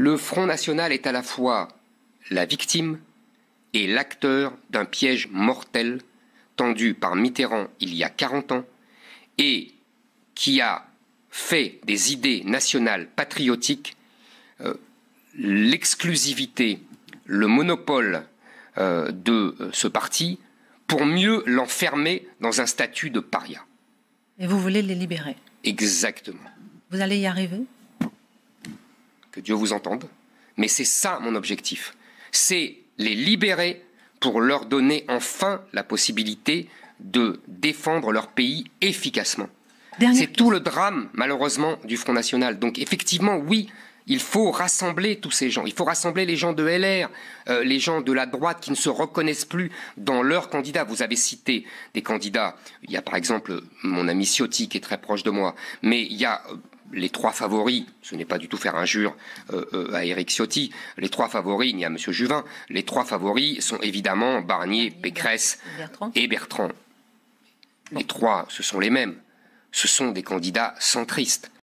Le Front National est à la fois la victime et l'acteur d'un piège mortel tendu par Mitterrand il y a 40 ans et qui a fait des idées nationales patriotiques l'exclusivité, le monopole de ce parti pour mieux l'enfermer dans un statut de paria. Et vous voulez les libérer? Exactement. Vous allez y arriver? Que Dieu vous entende. Mais c'est ça mon objectif. C'est les libérer pour leur donner enfin la possibilité de défendre leur pays efficacement. C'est tout le drame, malheureusement, du Front National. Donc effectivement, oui, il faut rassembler tous ces gens. Il faut rassembler les gens de LR, les gens de la droite qui ne se reconnaissent plus dans leurs candidats. Vous avez cité des candidats. Il y a par exemple mon ami Ciotti qui est très proche de moi. Mais il y a les trois favoris. Ce n'est pas du tout faire injure à Éric Ciotti. Les trois favoris, il y a M. Juvin. Les trois favoris sont évidemment Barnier, Pécresse et Bertrand. Les trois, ce sont les mêmes. Ce sont des candidats centristes.